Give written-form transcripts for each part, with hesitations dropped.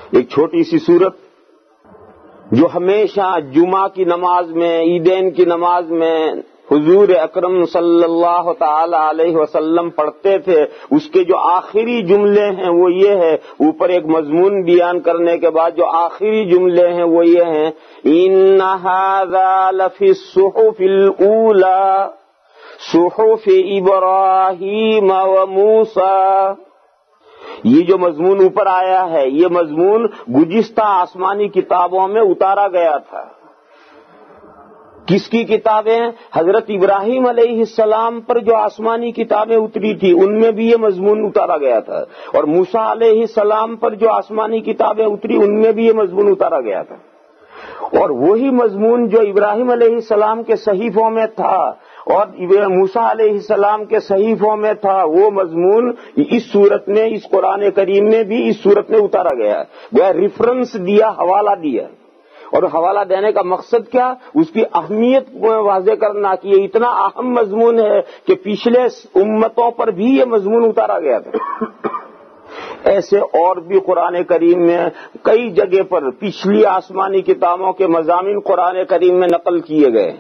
ایک چھوٹی سی سورت جو ہمیشہ جمعہ کی نماز میں، عیدین کی نماز میں حضور اکرم صلی اللہ تعالی علیہ وسلم پڑھتے تھے، اس کے جو آخری جملے ہیں وہ یہ ہے، اوپر ایک مضمون بیان کرنے کے بعد جو آخری جملے ہیں وہ یہ ہیں، ان ھذا لفی الصحف الاولی صحف ابراہیم و موسیٰ۔ یہ جو مضمون اوپر آیا ہے یہ مضمون گزشتہ آسمانی کتابوں میں اتارا گیا تھا۔ کس کی کتابیں؟ حضرت ابراہیم علیہ السلام پر جو آسمانی کتابیں اتری تھی ان میں بھی یہ مضمون اتارا گیا تھا، اور موسیٰ علیہ السلام پر جو آسمانی کتابیں اتری ان میں بھی یہ مضمون اتارا گیا تھا، اور وہی مضمون جو ابراہیم علیہ السلام کے صحیفوں میں تھا اور موسیٰ علیہ السلام کے صحیفوں میں تھا، وہ مضمون اس صورت میں، اس قرآن کریم میں بھی اس صورت میں اتارا گیا۔ وہ ریفرنس دیا، حوالہ دیا، اور حوالہ دینے کا مقصد کیا؟ اس کی اہمیت واضح کرنا کہ یہ اتنا اہم مضمون ہے کہ پچھلے امتوں پر بھی یہ مضمون اتارا گیا تھا۔ ایسے اور بھی قرآن کریم میں کئی جگہ پر پچھلی آسمانی کتابوں کے مضامین قرآن کریم میں نقل کیے گئے۔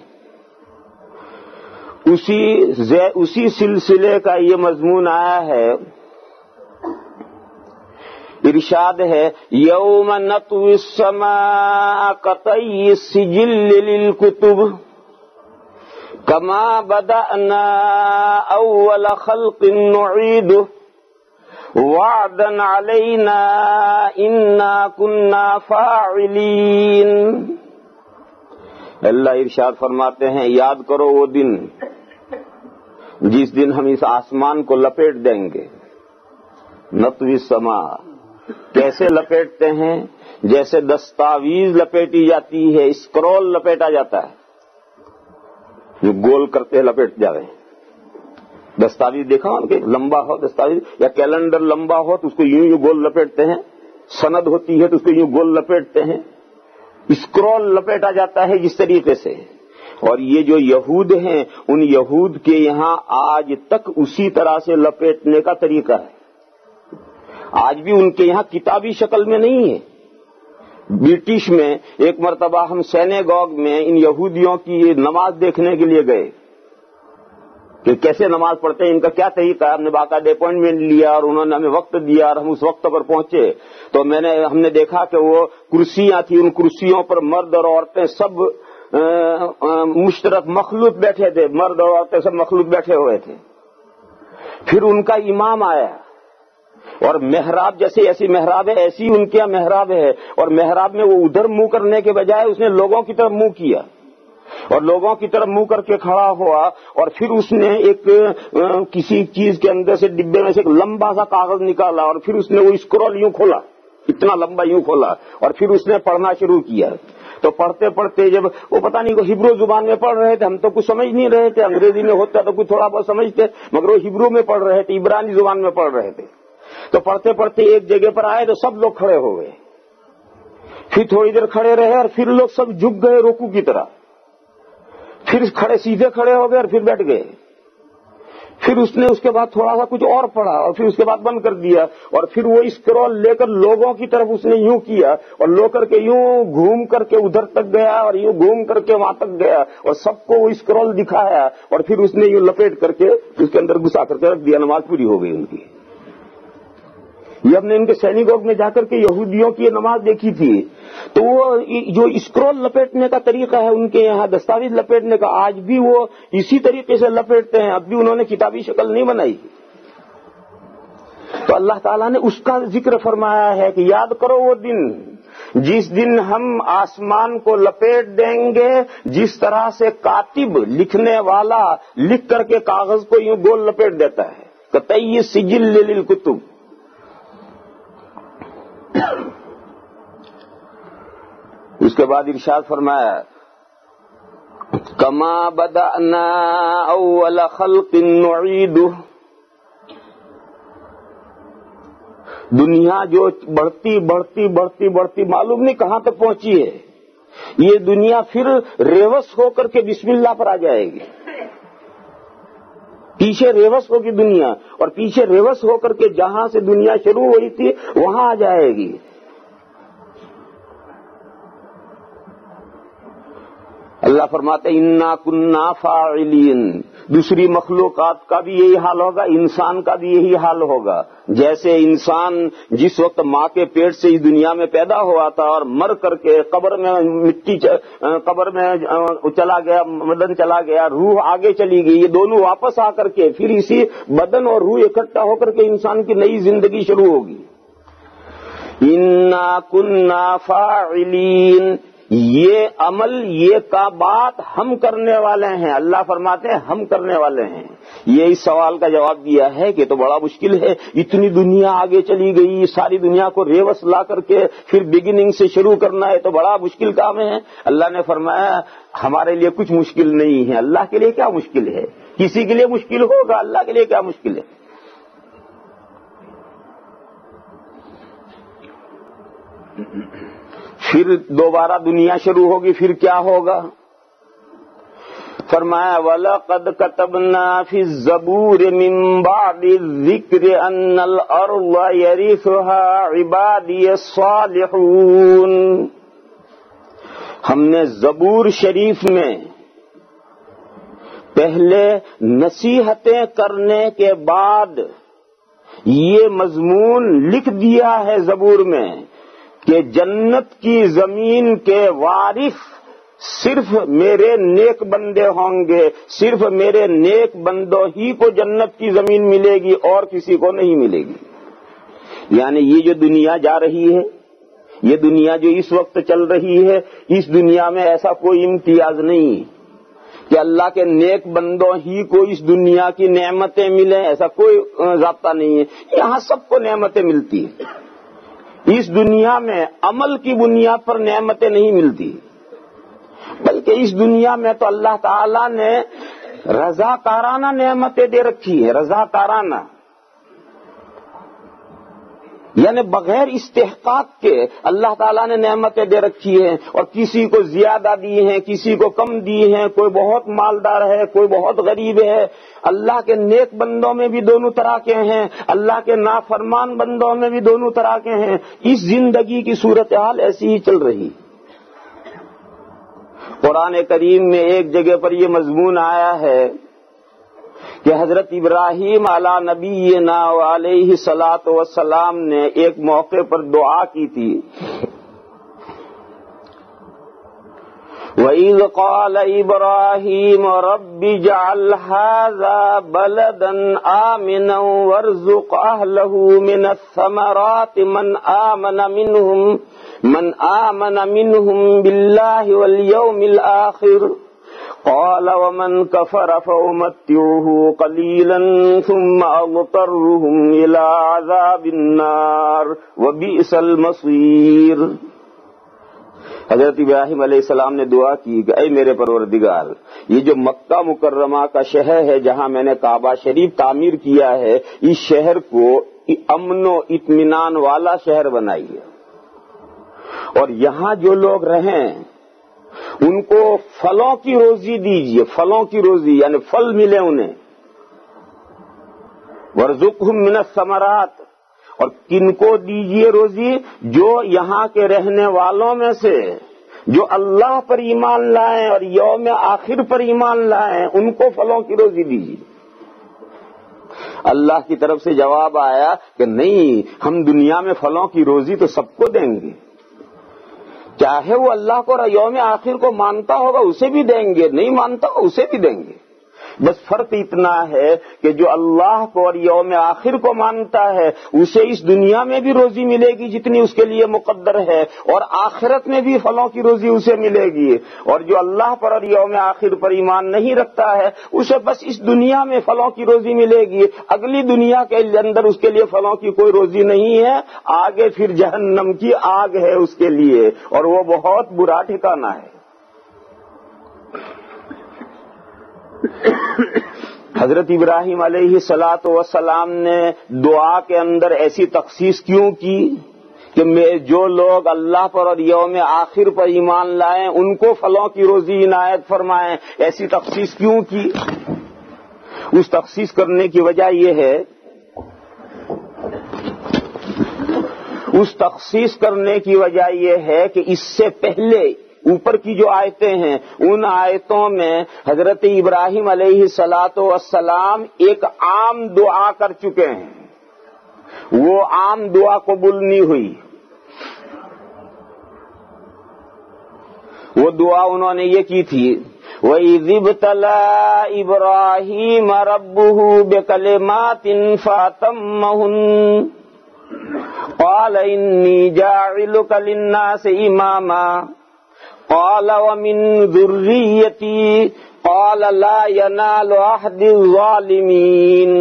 اسی سلسلے کا یہ مضمون آیا ہے، ارشاد ہے، یوم نطوی السماء کطی السجل للکتب کما بدأنا اول خلق نعیدہ وعدا علینا انا کنا فاعلین۔ اللہ ارشاد فرماتے ہیں، یاد کرو وہ دن جس دن ہم اس آسمان کو لپیٹ دیں گے۔ نطوی السماء کیسے لپیٹتے ہیں؟ جیسے دستاویز لپیٹی جاتی ہے، اسکرول لپیٹا جاتا ہے، جو گول کرتے لپیٹ جاوے۔ دستاویز دیکھا ان کے لمبا ہو دستاویز، یا کیلنڈر لمبا ہو تو اس کو یوں گول لپیٹتے ہیں، سند ہوتی ہے تو اس کو یوں گول لپیٹتے ہیں، اسکرول لپیٹا جاتا ہے جس طریقے سے۔ اور یہ جو یہود ہیں ان یہود کے یہاں آج تک اسی طرح سے لپیٹنے کا طریقہ ہے۔ آج بھی ان کے یہاں کتابی شکل میں نہیں ہے۔ برٹش میں ایک مرتبہ ہم سینیگوگ میں ان یہودیوں کی نماز دیکھنے کے لیے گئے کہ کیسے نماز پڑھتے ہیں، ان کا کیا طریقہ ہے۔ ہم نے باقاعدہ اپوائنٹمنٹ لیا اور انہوں نے ہمیں وقت دیا اور ہم اس وقت پر پہنچے تو ہم نے دیکھا کہ وہ کرسیاں تھیں، ان کرسیوں پر مرد اور عورتیں سب مشترک مخلوط بیٹھے تھے، مرد اور عورتیں سب مخلوط بیٹھے ہوئے تھے۔ پھر ان کا امام آیا اور محراب جیسے ایسی محراب ہے ایسی ان کے محراب ہے، اور محراب میں وہ ادھر منہ کرنے کے بجائے اس نے لوگوں کی طرف منہ کیا اور لوگوں کی طرف منہ کر کے کھڑا ہوا، اور پھر اس نے ایک کسی چیز کے اندر سے ڈبے میں سے ایک لمبا سا کاغذ نکالا اور پھر اس نے وہ اسکرول یوں کھولا، اتنا لمبا یوں کھولا، اور پھر اس نے پڑھنا شروع کیا۔ تو پڑھتے پڑھتے جب وہ پتہ نہیں وہ ہبرو زبان میں پڑھ رہے تھے، ہم تو کچھ سمجھ نہیں رہے تھے، انگریزی میں ہوتا تو کچھ تھوڑا بہت سمجھتے، مگر وہ ہبرو میں پڑھ رہے تھے، عبرانی زبان میں پڑھ رہے تھے۔ تو پڑھتے پڑھتے ایک جگہ پر آئے تو سب لوگ کھڑے ہو گئے، پھر تھوڑی دیر کھڑے رہے اور پھر لوگ سب جھک گئے رکوع کی طرح، پھر سیدھے کھڑے ہو گئے اور پھر بیٹھ گئے۔ پھر اس نے اس کے بعد تھوڑا سا کچھ اور پڑھا اور پھر اس کے بعد بند کر دیا، اور پھر وہ اسکرول لے کر لوگوں کی طرف اس نے یوں کیا اور لو کر کے یوں گھوم کر کے ادھر تک گیا اور یوں گھوم کر کے وہاں تک گیا اور سب کو وہ اسکرول دکھایا، اور پھر اس نے یوں لپیٹ کر کے اس کے اندر گھسا کر کے رکھ دیا۔ نماز پوری ہو گئی ان کی۔ یہ ہم نے ان کے سینیگوگ میں جا کر کے یہودیوں کی یہ نماز دیکھی تھی، تو وہ جو اسکرول لپیٹنے کا طریقہ ہے ان کے یہاں، دستاویز لپیٹنے کا، آج بھی وہ اسی طریقے سے لپیٹتے ہیں، اب بھی انہوں نے کتابی شکل نہیں بنائی۔ تو اللہ تعالیٰ نے اس کا ذکر فرمایا ہے کہ یاد کرو وہ دن جس دن ہم آسمان کو لپیٹ دیں گے، جس طرح سے کاتب لکھنے والا لکھ کر کے کاغذ کو یوں گول لپیٹ دیتا ہے، قطعی سجل للکتب۔ اس کے بعد ارشاد فرمایا، کما بدأنا اول خلق نعیدہ۔ دنیا جو بڑھتی بڑھتی بڑھتی بڑھتی معلوم نہیں کہاں تک پہنچی ہے، یہ دنیا پھر ریوس ہو کر کے بسم اللہ پر آ جائے گی۔ پیچھے ریوس ہوگی دنیا، اور پیچھے ریوس ہو کر کے جہاں سے دنیا شروع ہوئی تھی وہاں آ جائے گی۔ اللہ فرماتے انا کنا فاعلین. دوسری مخلوقات کا بھی یہی حال ہوگا، انسان کا بھی یہی حال ہوگا. جیسے انسان جس وقت ماں کے پیٹ سے اس دنیا میں پیدا ہوا تھا اور مر کر کے قبر میں قبر میں چلا گیا، بدن چلا گیا، روح آگے چلی گئی، یہ دونوں واپس آ کر کے پھر اسی بدن اور روح اکٹھا ہو کر کے انسان کی نئی زندگی شروع ہوگی. انا کنا فاعلین، یہ عمل، یہ بات ہم کرنے والے ہیں. اللہ فرماتے ہیں ہم کرنے والے ہیں. یہ اس سوال کا جواب دیا ہے کہ تو بڑا مشکل ہے، اتنی دنیا آگے چلی گئی، ساری دنیا کو ریوس لا کر کے پھر بگننگ سے شروع کرنا ہے تو بڑا مشکل کام ہے. اللہ نے فرمایا ہمارے لیے کچھ مشکل نہیں ہے. اللہ کے لیے کیا مشکل ہے؟ کسی کے لیے مشکل ہوگا، اللہ کے لیے کیا مشکل ہے؟ پھر دوبارہ دنیا شروع ہوگی، پھر کیا ہوگا؟ فرمایا وَلَقَدْ كَتَبْنَا فِي الزَّبُورِ مِن بَعْدِ الذِّكْرِ أَنَّ الْأَرْضَ يَرِثُهَا عِبَادِيَ الصَّالِحُونَ. ہم نے زبور شریف میں پہلے نصیحتیں کرنے کے بعد یہ مضمون لکھ دیا ہے زبور میں کہ جنت کی زمین کے وارث صرف میرے نیک بندے ہوں گے، صرف میرے نیک بندوں ہی کو جنت کی زمین ملے گی اور کسی کو نہیں ملے گی. یعنی یہ جو دنیا جا رہی ہے، یہ دنیا جو اس وقت چل رہی ہے، اس دنیا میں ایسا کوئی امتیاز نہیں کہ اللہ کے نیک بندوں ہی کو اس دنیا کی نعمتیں ملیں، ایسا کوئی ضابطہ نہیں ہے. یہاں سب کو نعمتیں ملتی ہیں. اس دنیا میں عمل کی بنیاد پر نعمتیں نہیں ملتی، بلکہ اس دنیا میں تو اللہ تعالیٰ نے رضاکارانہ نعمتیں دے رکھی ہے. رضاکارانہ یعنی بغیر استحقاق کے اللہ تعالیٰ نے نعمتیں دے رکھی ہیں، اور کسی کو زیادہ دی ہیں، کسی کو کم دی ہیں. کوئی بہت مالدار ہے، کوئی بہت غریب ہے. اللہ کے نیک بندوں میں بھی دونوں طرح کے ہیں، اللہ کے نافرمان بندوں میں بھی دونوں طرح کے ہیں. اس زندگی کی صورتحال ایسی ہی چل رہی. قرآن کریم میں ایک جگہ پر یہ مضمون آیا ہے کہ حضرت ابراہیم علی نبینا علیہ الصلاۃ والسلام نے ایک موقع پر دعا کی تھی. وَإِذْ قَالَ إِبْرَاهِيمُ رَبِّ اجْعَلْ هَٰذَا بَلَدًا آمِنًا وَارْزُقْ أَهْلَهُ مِنَ الثَّمَرَاتِ مَنْ آمَنَ مِنْهُمْ بِاللَّهِ وَالْيَوْمِ الْآخِرِ قال ومن كفر فأمتعه قليلا ثم أضطرهم إلى عذاب النار وبئس المصير. حضرت ابراہیم علیہ السلام نے دعا کی کہ اے میرے پروردگار، یہ جو مکہ مکرمہ کا شہر ہے جہاں میں نے کعبہ شریف تعمیر کیا ہے، اس شہر کو امن و اطمینان والا شہر بنائیے، اور یہاں جو لوگ رہیں ان کو پھلوں کی روزی دیجیے. پھلوں کی روزی یعنی پھل ملے انہیں. وَارْزُقْهُم مِّنَ الثَّمَرَاتِ، اور کن کو دیجیے روزی؟ جو یہاں کے رہنے والوں میں سے جو اللہ پر ایمان لائیں اور یوم آخر پر ایمان لائیں، ان کو پھلوں کی روزی دیجیے. اللہ کی طرف سے جواب آیا کہ نہیں، ہم دنیا میں پھلوں کی روزی تو سب کو دیں گے، چاہے وہ اللہ کو اور یوم آخر کو مانتا ہوگا اسے بھی دیں گے، نہیں مانتا اسے بھی دیں گے. بس فرق اتنا ہے کہ جو اللہ کو اور یوم آخر کو مانتا ہے اسے اس دنیا میں بھی روزی ملے گی جتنی اس کے لیے مقدر ہے، اور آخرت میں بھی پھلوں کی روزی اسے ملے گی. اور جو اللہ پر اور یوم آخر پر ایمان نہیں رکھتا ہے اسے بس اس دنیا میں پھلوں کی روزی ملے گی، اگلی دنیا کے اندر اس کے لیے پھلوں کی کوئی روزی نہیں ہے. آگے پھر جہنم کی آگ ہے اس کے لیے، اور وہ بہت برا ٹھکانہ ہے. حضرت ابراہیم علیہ الصلاۃ والسلام نے دعا کے اندر ایسی تخصیص کیوں کی کہ جو لوگ اللہ پر اور یوم آخر پر ایمان لائیں ان کو پھلوں کی روزی عنایت فرمائیں؟ ایسی تخصیص کیوں کی؟ اس تخصیص کرنے کی وجہ یہ ہے، اس تخصیص کرنے کی وجہ یہ ہے کہ اس سے پہلے اوپر کی جو آیتیں ہیں ان آیتوں میں حضرت ابراہیم علیہ الصلاۃ والسلام ایک عام دعا کر چکے ہیں، وہ عام دعا قبول نہیں ہوئی۔ وہ دعا انہوں نے یہ کی تھی، وَإِذِ ابْتَلَىٰ إِبْرَاهِيمَ رَبُّهُ بِكَلِمَاتٍ فَأَتَمَّهُنَّ قَالَ إِنِّي جَاعِلُكَ لِلنَّاسِ إِمَامًا قَالَ وَمِن ذُرِّيَّتِي قَالَ لَا يَنَالُ عَهْدِ الظَّالِمِينَ۔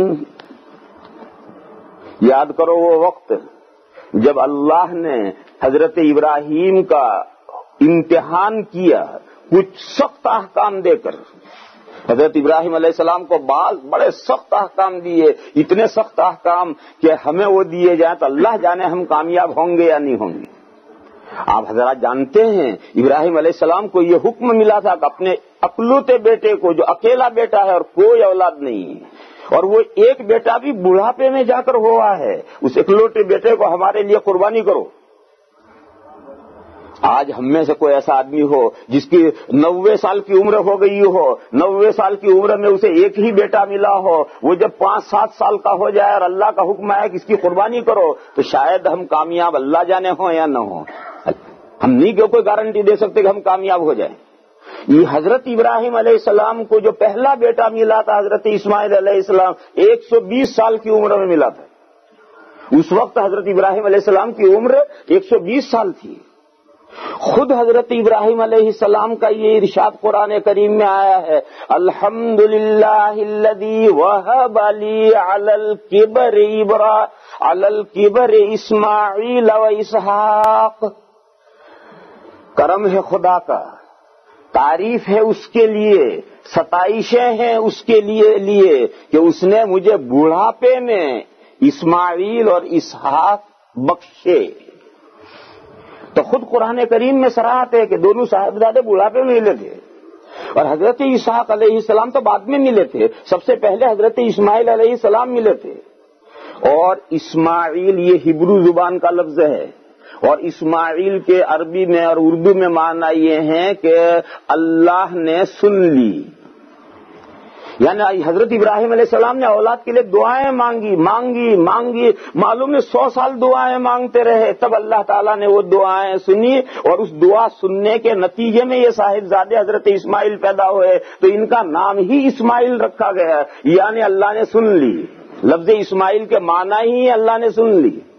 یاد کرو وہ وقت جب اللہ نے حضرت ابراہیم کا امتحان کیا کچھ سخت احکام دے کر۔ حضرت ابراہیم علیہ السلام کو بڑے سخت احکام دیے، اتنے سخت احکام کہ ہمیں وہ دیے جائیں تو اللہ جانے ہم کامیاب ہوں گے یا نہیں ہوں گے۔ آپ حضرات جانتے ہیں ابراہیم علیہ السلام کو یہ حکم ملا تھا کہ اپنے اکلوتے بیٹے کو، جو اکیلا بیٹا ہے اور کوئی اولاد نہیں، اور وہ ایک بیٹا بھی بڑھاپے میں جا کر ہوا ہے، اس اکلوتے بیٹے کو ہمارے لیے قربانی کرو۔ آج ہم میں سے کوئی ایسا آدمی ہو جس کی 90 سال کی عمر ہو گئی ہو، 90 سال کی عمر میں اسے ایک ہی بیٹا ملا ہو، وہ جب 5-7 سال کا ہو جائے اور اللہ کا حکم آئے کہ اس کی قربانی کرو تو شاید ہم کامیاب اللہ جانے ہوں یا نہ ہوں۔ ہم نہیں کہ کوئی گارنٹی دے سکتے کہ ہم کامیاب ہو جائیں۔ یہ حضرت ابراہیم علیہ السلام کو جو پہلا بیٹا ملا تھا حضرت اسماعیل علیہ السلام 120 سال کی عمر میں ملا تھا۔ اس وقت حضرت ابراہیم علیہ السلام کی عمر 120 سال تھی۔ خود حضرت ابراہیم علیہ السلام کا یہ ارشاد قرآن کریم میں آیا ہے، الحمدللہ الذی وہب لی علی الکبر اسماعیل و اسحاق۔ کرم ہے خدا کا، تعریف ہے اس کے لیے، ستائشیں ہیں اس کے لیے کہ اس نے مجھے بڑھاپے میں اسماعیل اور اسحاق بخشے۔ تو خود قرآن کریم میں صراحت ہے کہ دونوں صاحبزادے بڑھاپے میں ملے تھے، اور حضرت اسحاق علیہ السلام تو بعد میں ملے تھے، سب سے پہلے حضرت اسماعیل علیہ السلام ملے تھے۔ اور اسماعیل یہ ہبرو زبان کا لفظ ہے، اور اسماعیل کے عربی میں اور اردو میں معنی یہ ہے کہ اللہ نے سن لی، یعنی حضرت ابراہیم علیہ السلام نے اولاد کے لیے دعائیں مانگی، معلوم ہے 100 سال دعائیں مانگتے رہے، تب اللہ تعالیٰ نے وہ دعائیں سنی، اور اس دعا سننے کے نتیجے میں یہ صاحبزادے حضرت اسماعیل پیدا ہوئے، تو ان کا نام ہی اسماعیل رکھا گیا، یعنی اللہ نے سن لی۔ لفظ اسماعیل کے معنی ہی اللہ نے سن لی۔